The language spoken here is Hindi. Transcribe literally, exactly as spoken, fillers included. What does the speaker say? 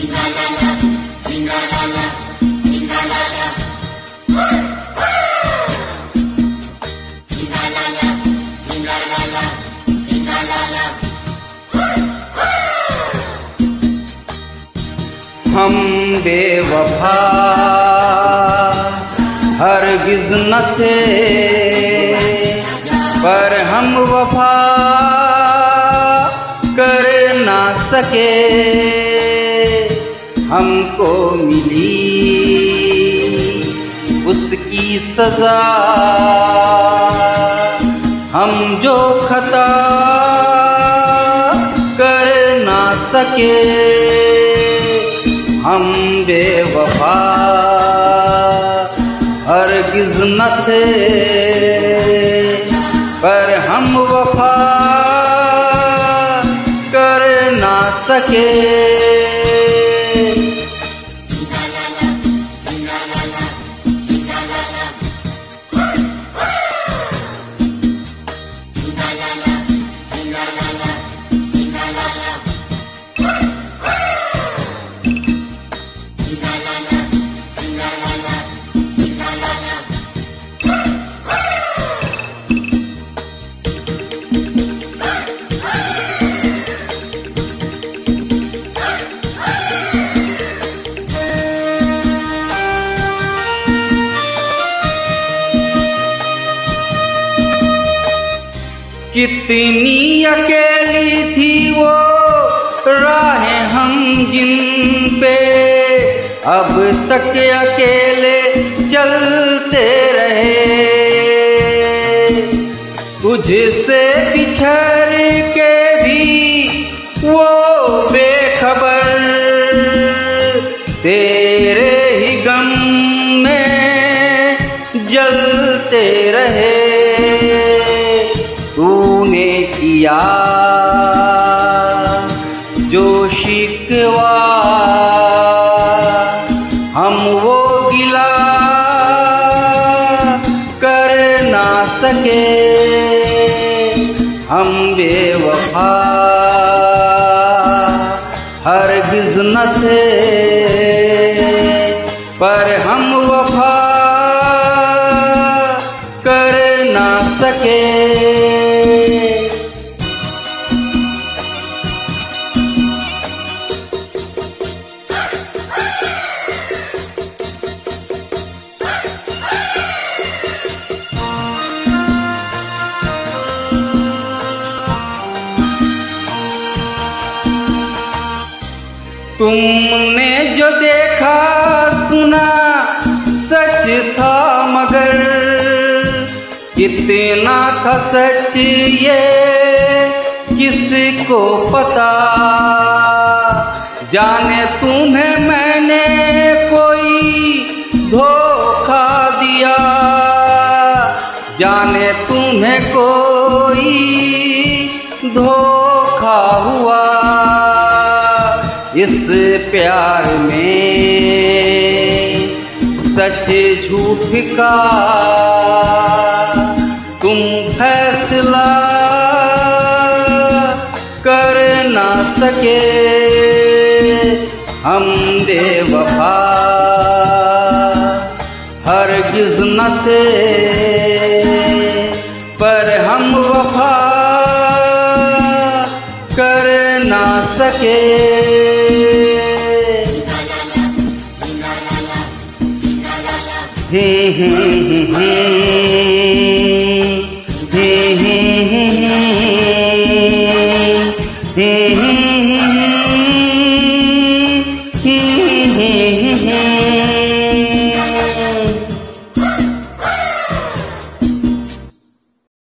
हम बेवफा हरगिज़ न थे, पर हम वफा कर ना सके। हमको मिली उसकी सजा, हम जो खता कर ना सके। हम बेवफा हरगिज़ न थे, पर हम वफा कर ना सके। कितनी अकेली थी वो राहें हम जिन पे, अब तक अकेले चलते रहे। तुझसे बिछड़ के भी वो बेखबर, तेरे ही गम में जलते रहे। तूने किया जो शिकवा, हम वो गिला कर ना सके। हम बेवफा हरगिज़ न थे, पर हम वफा कर ना सके। तुमने जो देखा सुना सच था, मगर कितना था सच ये किसको पता। जाने तुम्हें मैंने कोई धोखा दिया, जाने तुम्हें कोई धोखा हुआ। इस प्यार में सच झूठ का तुम फैसला कर ना सके। हम बेवफा हरगिज़ न थे, पर हम वफा कर ना सके। हे हे हे हे हे हे हे